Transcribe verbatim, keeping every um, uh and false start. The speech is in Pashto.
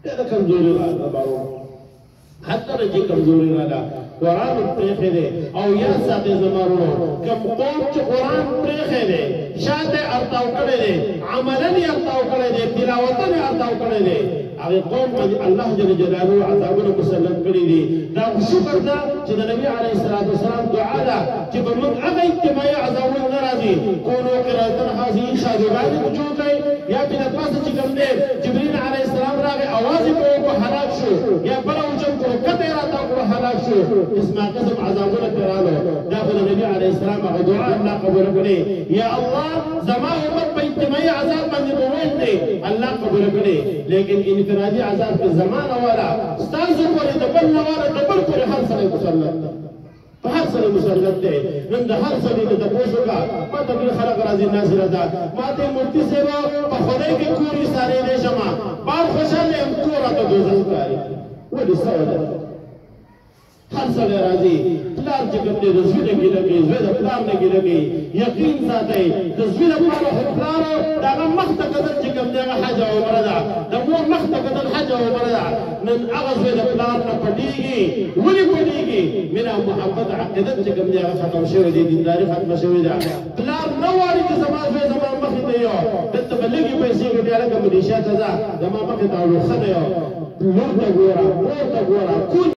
دا کمزوري را بارو حتی رجی کمزوری را دا قرآن پریخے دے او یا ساتھ زمارو کم قوم چو قرآن پریخے دے شاعت ارتاو کرے دے عملن ارتاو کرے دے تلاوتن ارتاو کرے دے اگر قوم قد اللہ جل جلالو عذابون مسلم کری دی دا شکر دا چی دا نبی علیہ السلام دعا دا چی بمن اگا اجتماعی عذابون نرازی کونو قرآتن حاضی شادوگانی کچو کئی یا پیدا پاس چی کم دے جبریل علیہ السلام راگے آوازی کو حلاک شو یا بلا اچم کو کتے راتا کو حلاک شو اسما قسم عذابون پیرانو داخل نبی علیہ السلام دعا اللہ قبول کرے یا اللہ زمان امت پا اجتماعی عذاب بندی بوین دے اللہ قبول کرے لیکن انفرادی عذاب کے زمان والا ستانسو کولی دبل نوالا دبل کولی ہر سنے مسلط ہر سنے مسلط دے نند ہر سنے دے دبوشو کا ما تبیل خلق رازی ناسی رضا ما تے مرتی سے وہ پا خدای کے کوری سارے دے شما بار خوشا لے ہم کورا تو دوزخ کاری وہ دی سوال ہے ہر سنے رازی پلار چکم دے دزوی نگی لگی زوی دا پلار نگی لگی یقین ساتے دزوی دا پلارو پلارو داگا مخت قدر چکم دے گا حج و مردا دا مور مخت قدر حج و مردا نن اغزوی دا پلار نا پڑیگی ولی پڑیگی میرا محبت عقیدت چکم دے گا ختم شوی دی دینداری ختم شوی دا پلار نواری چی زمان زوی زمان مخت دیو دت بلگی پیسی کو دیارا کم دیشا تزا زمان مخت آلو خدیو لور تا گورا مور تا گورا